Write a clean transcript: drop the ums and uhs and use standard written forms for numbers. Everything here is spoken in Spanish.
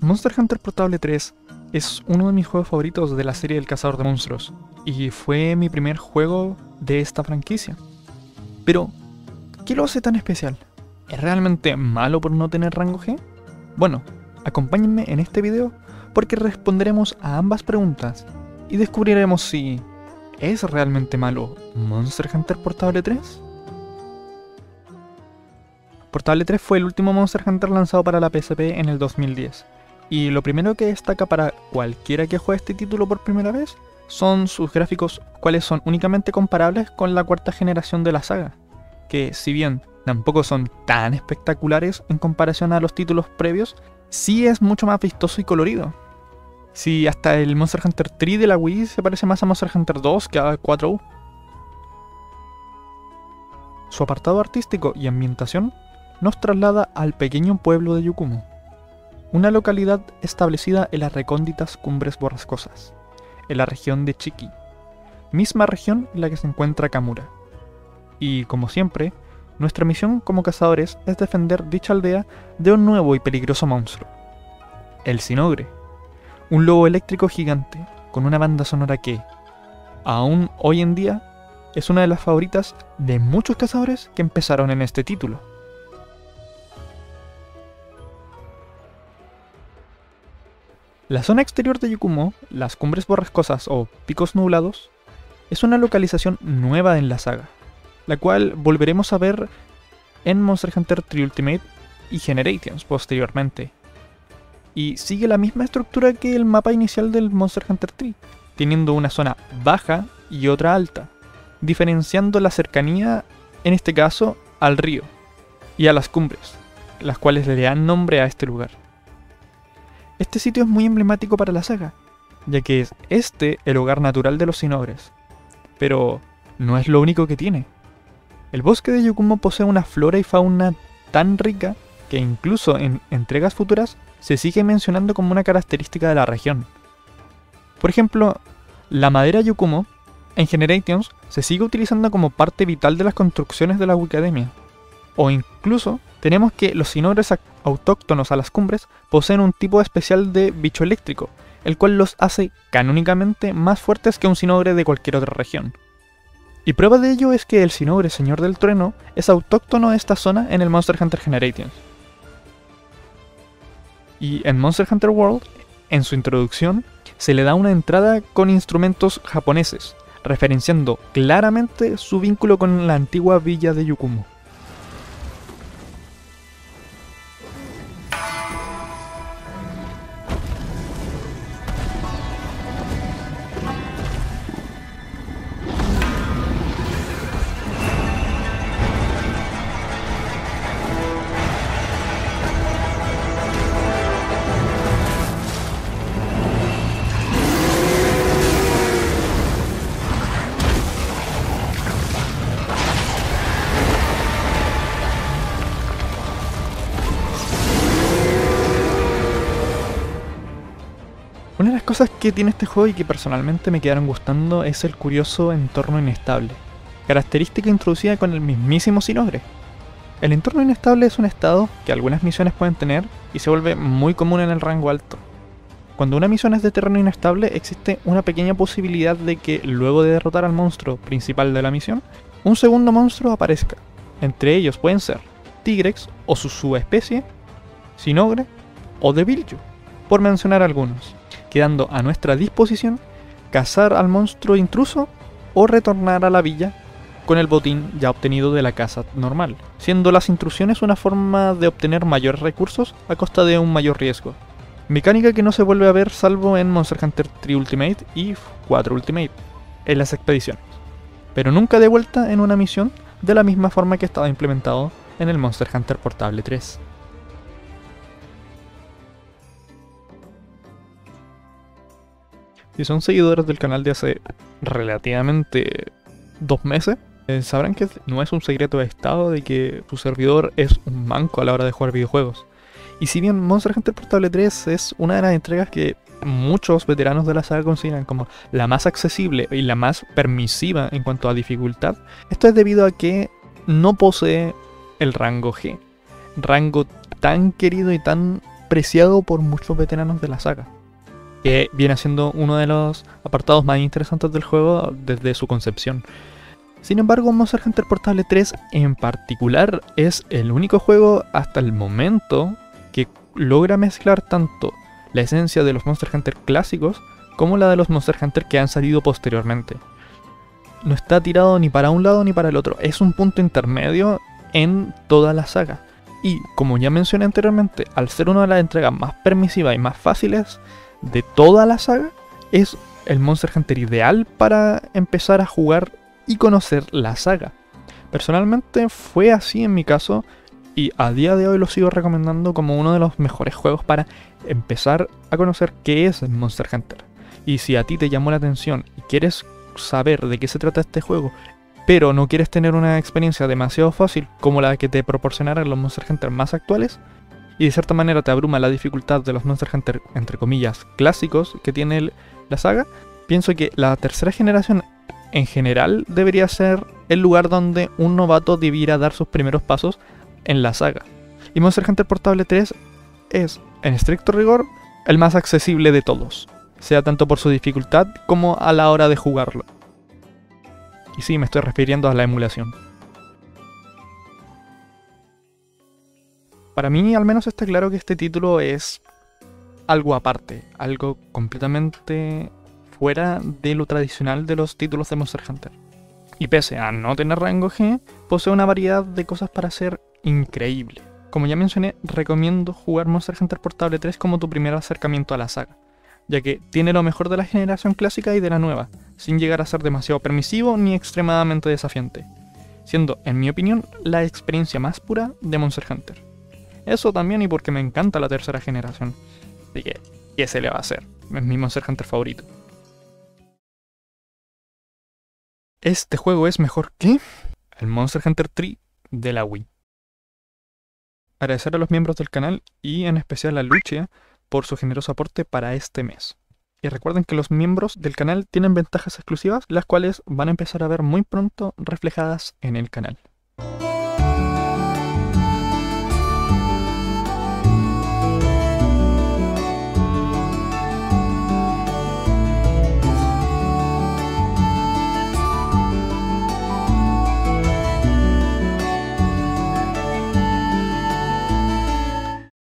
Monster Hunter Portable 3 es uno de mis juegos favoritos de la serie del Cazador de Monstruos, y fue mi primer juego de esta franquicia. Pero, ¿qué lo hace tan especial? ¿Es realmente malo por no tener rango G? Bueno, acompáñenme en este video porque responderemos a ambas preguntas y descubriremos si ¿es realmente malo Monster Hunter Portable 3? Portable 3 fue el último Monster Hunter lanzado para la PSP en el 2010, y lo primero que destaca para cualquiera que juegue este título por primera vez son sus gráficos, cuales son únicamente comparables con la cuarta generación de la saga, que si bien tampoco son tan espectaculares en comparación a los títulos previos, sí es mucho más vistoso y colorido. Si hasta el Monster Hunter 3 de la Wii se parece más a Monster Hunter 2 que a 4U. Su apartado artístico y ambientación nos traslada al pequeño pueblo de Yukumo, una localidad establecida en las recónditas cumbres borrascosas, en la región de Chiki, misma región en la que se encuentra Kamura. Y como siempre, nuestra misión como cazadores es defender dicha aldea de un nuevo y peligroso monstruo, el Sinogre, un lobo eléctrico gigante con una banda sonora que, aún hoy en día, es una de las favoritas de muchos cazadores que empezaron en este título. La zona exterior de Yukumo, las cumbres borrascosas o picos nublados, es una localización nueva en la saga, la cual volveremos a ver en Monster Hunter 3 Ultimate y Generations posteriormente. Y sigue la misma estructura que el mapa inicial del Monster Hunter 3, teniendo una zona baja y otra alta, diferenciando la cercanía, en este caso, al río y a las cumbres, las cuales le dan nombre a este lugar. Este sitio es muy emblemático para la saga, ya que es este el hogar natural de los Sinogres. Pero no es lo único que tiene. El bosque de Yukumo posee una flora y fauna tan rica que incluso en entregas futuras se sigue mencionando como una característica de la región. Por ejemplo, la madera Yukumo en Generations se sigue utilizando como parte vital de las construcciones de la Wikidemia. O incluso tenemos que los Sinogres autóctonos a las cumbres poseen un tipo especial de bicho eléctrico, el cual los hace canónicamente más fuertes que un Sinogre de cualquier otra región. Y prueba de ello es que el Sinogre Señor del Trueno es autóctono de esta zona en el Monster Hunter Generations. Y en Monster Hunter World, en su introducción, se le da una entrada con instrumentos japoneses, referenciando claramente su vínculo con la antigua villa de Yukumo. Una de las cosas que tiene este juego y que personalmente me quedaron gustando es el curioso entorno inestable, característica introducida con el mismísimo Sinogre. El entorno inestable es un estado que algunas misiones pueden tener y se vuelve muy común en el rango alto. Cuando una misión es de terreno inestable, existe una pequeña posibilidad de que luego de derrotar al monstruo principal de la misión, un segundo monstruo aparezca. Entre ellos pueden ser Tigrex o su subespecie, Sinogre o Devilju, por mencionar algunos, quedando a nuestra disposición cazar al monstruo intruso o retornar a la villa con el botín ya obtenido de la caza normal, siendo las intrusiones una forma de obtener mayores recursos a costa de un mayor riesgo. Mecánica que no se vuelve a ver salvo en Monster Hunter 3 Ultimate y 4 Ultimate, en las expediciones, pero nunca de vuelta en una misión de la misma forma que estaba implementado en el Monster Hunter Portable 3. Si son seguidores del canal de hace relativamente 2 meses, sabrán que no es un secreto de estado de que su servidor es un manco a la hora de jugar videojuegos. Y si bien Monster Hunter Portable 3 es una de las entregas que muchos veteranos de la saga consideran como la más accesible y la más permisiva en cuanto a dificultad, esto es debido a que no posee el rango G, rango tan querido y tan despreciado por muchos veteranos de la saga, que viene siendo uno de los apartados más interesantes del juego desde su concepción. Sin embargo, Monster Hunter Portable 3 en particular es el único juego hasta el momento que logra mezclar tanto la esencia de los Monster Hunter clásicos como la de los Monster Hunter que han salido posteriormente. No está tirado ni para un lado ni para el otro, es un punto intermedio en toda la saga. Y como ya mencioné anteriormente, al ser una de las entregas más permisivas y más fáciles de toda la saga, es el Monster Hunter ideal para empezar a jugar y conocer la saga. Personalmente fue así en mi caso y a día de hoy lo sigo recomendando como uno de los mejores juegos para empezar a conocer qué es el Monster Hunter. Y si a ti te llamó la atención y quieres saber de qué se trata este juego, pero no quieres tener una experiencia demasiado fácil como la que te proporcionaran los Monster Hunter más actuales, y de cierta manera te abruma la dificultad de los Monster Hunter, entre comillas, clásicos que tiene la saga, pienso que la tercera generación en general debería ser el lugar donde un novato debiera dar sus primeros pasos en la saga. Y Monster Hunter Portable 3 es, en estricto rigor, el más accesible de todos, sea tanto por su dificultad como a la hora de jugarlo. Y sí, me estoy refiriendo a la emulación. Para mí al menos está claro que este título es algo aparte, algo completamente fuera de lo tradicional de los títulos de Monster Hunter. Y pese a no tener rango G, posee una variedad de cosas para hacer increíble. Como ya mencioné, recomiendo jugar Monster Hunter Portable 3 como tu primer acercamiento a la saga, ya que tiene lo mejor de la generación clásica y de la nueva, sin llegar a ser demasiado permisivo ni extremadamente desafiante, siendo, en mi opinión, la experiencia más pura de Monster Hunter. Eso también y porque me encanta la tercera generación, así que, ¿qué se le va a hacer? Es mi Monster Hunter favorito. Este juego es mejor que el Monster Hunter 3 de la Wii. Agradecer a los miembros del canal y en especial a Lucia por su generoso aporte para este mes. Y recuerden que los miembros del canal tienen ventajas exclusivas, las cuales van a empezar a ver muy pronto reflejadas en el canal.